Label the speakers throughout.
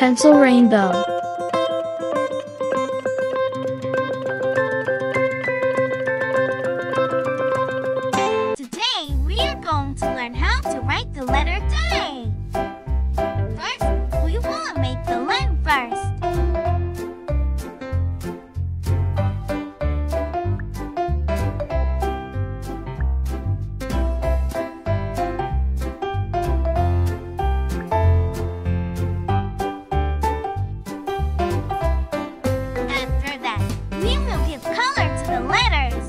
Speaker 1: pencil rainbow.
Speaker 2: Today we are going to learn how to write the letter J. First, we will make the line first. After that, we will give color to the letters.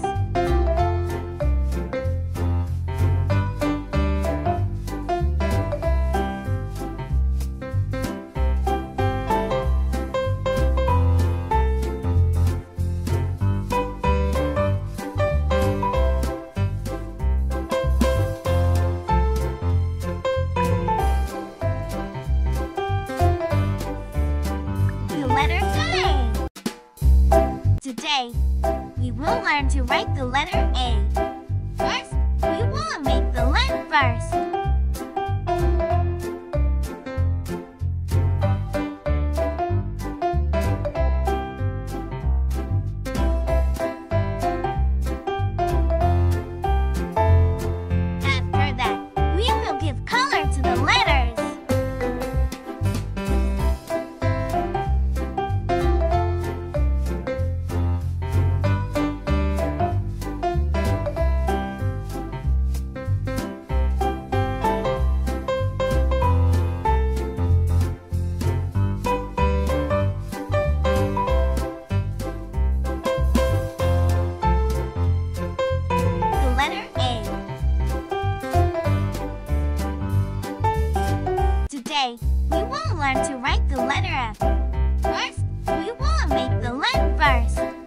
Speaker 2: The letter J. Today, we will learn to write the letter A. First, we will make the line first. After that, we will give color to the letters. The letter A. Today, we will learn to write the letter F. First, we will make the line first.